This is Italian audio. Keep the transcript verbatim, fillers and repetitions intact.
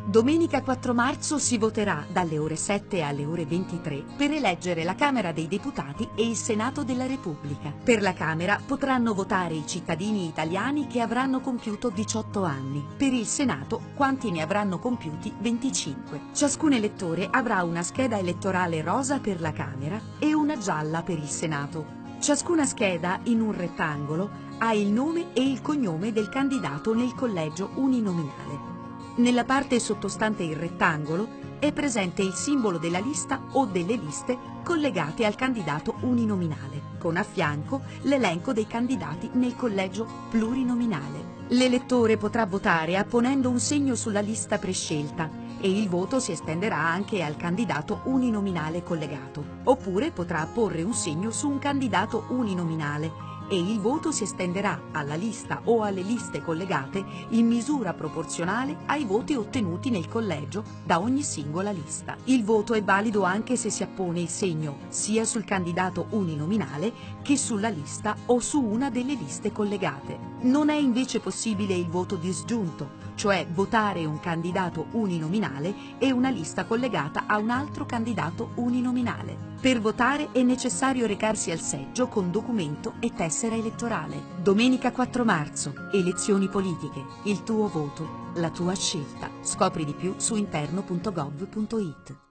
Domenica quattro marzo si voterà dalle ore sette alle ore ventitré per eleggere la Camera dei Deputati e il Senato della Repubblica. Per la Camera potranno votare i cittadini italiani che avranno compiuto diciotto anni. Per il Senato quanti ne avranno compiuti venticinque. Ciascun elettore avrà una scheda elettorale rosa per la Camera e una gialla per il Senato. Ciascuna scheda, in un rettangolo, ha il nome e il cognome del candidato nel collegio uninominale. Nella parte sottostante il rettangolo è presente il simbolo della lista o delle liste collegate al candidato uninominale, con a fianco l'elenco dei candidati nel collegio plurinominale. L'elettore potrà votare apponendo un segno sulla lista prescelta e il voto si estenderà anche al candidato uninominale collegato, oppure potrà apporre un segno su un candidato uninominale e il voto si estenderà alla lista o alle liste collegate in misura proporzionale ai voti ottenuti nel collegio da ogni singola lista. Il voto è valido anche se si appone il segno sia sul candidato uninominale che sulla lista o su una delle liste collegate. Non è invece possibile il voto disgiunto, cioè votare un candidato uninominale e una lista collegata a un altro candidato uninominale. Per votare è necessario recarsi al seggio con documento e tessera elettorale. Domenica quattro marzo, elezioni politiche, il tuo voto, la tua scelta. Scopri di più su interno punto gov punto it.